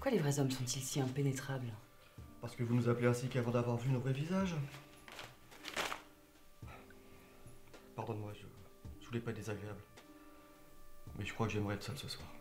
Pourquoi les vrais hommes sont-ils si impénétrables? Parce que vous nous appelez ainsi qu'avant d'avoir vu nos vrais visages. Pardonne-moi, je voulais pas être désagréable. Mais je crois que j'aimerais être seul ce soir.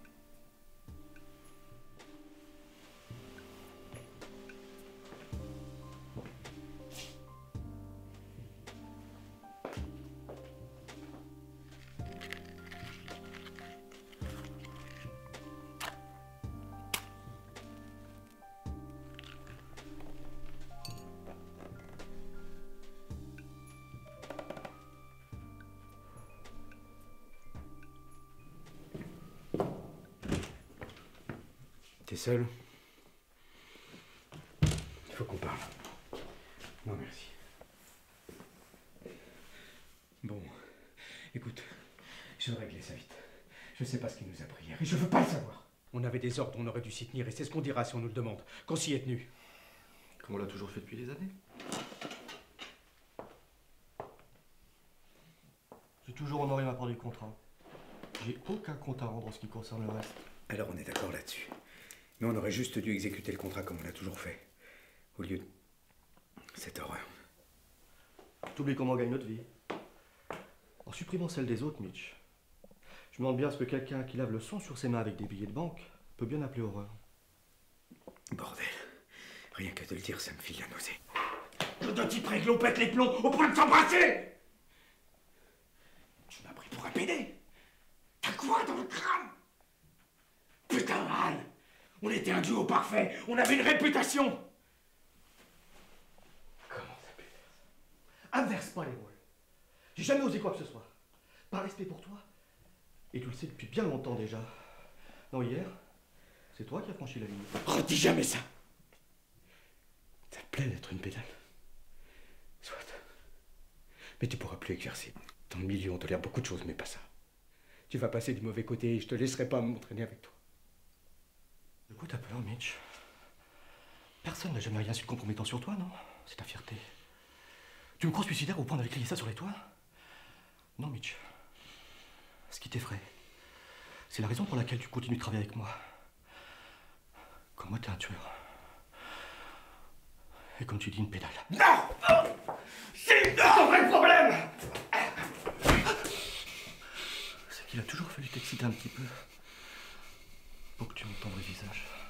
T'es seul? Il faut qu'on parle. Non, merci. Bon, écoute, je veux régler ça vite. Je sais pas ce qu'il nous a pris hier et je veux pas le savoir. On avait des ordres, on aurait dû s'y tenir et c'est ce qu'on dira si on nous le demande, qu'on s'y est tenu. Comme on l'a toujours fait depuis des années. J'ai toujours honoré ma part du contrat. J'ai aucun compte à rendre en ce qui concerne le reste. Alors on est d'accord là-dessus. Mais on aurait juste dû exécuter le contrat comme on l'a toujours fait. Au lieu de cette horreur. T'oublies comment on gagne notre vie. En supprimant celle des autres, Mitch. Je me demande bien ce que quelqu'un qui lave le sang sur ses mains avec des billets de banque peut bien appeler horreur. Bordel. Rien que de le dire, ça me file la nausée. Le deux types réglo pète les plombs au point de s'embrasser. Tu m'as pris pour un pédé. T'as quoi dans le crâne? Putain, man. On était un duo parfait. On avait une réputation. Comment ça peut faire ça? Inverse pas les rôles. J'ai jamais osé quoi que ce soit. Par respect pour toi. Et tu le sais depuis bien longtemps déjà. Non, hier, c'est toi qui as franchi la ligne. Oh, dis jamais ça. Ça te plaît d'être une pédale? Soit. Mais tu pourras plus exercer. Dans le milieu, on tolère beaucoup de choses, mais pas ça. Tu vas passer du mauvais côté et je te laisserai pas m'entraîner avec toi. De quoi t'as peur, Mitch? Personne n'a jamais rien su de compromettant sur toi, non? C'est ta fierté. Tu me crois suicidaire au point d'aller crier ça sur les toits? Non, Mitch. Ce qui t'effraie, c'est la raison pour laquelle tu continues de travailler avec moi. Comme moi, t'es un tueur. Et comme tu dis, une pédale. Non! C'est ton vrai problème! C'est qu'il a toujours fallu t'exciter un petit peu pour que tu montes ton vrai visage.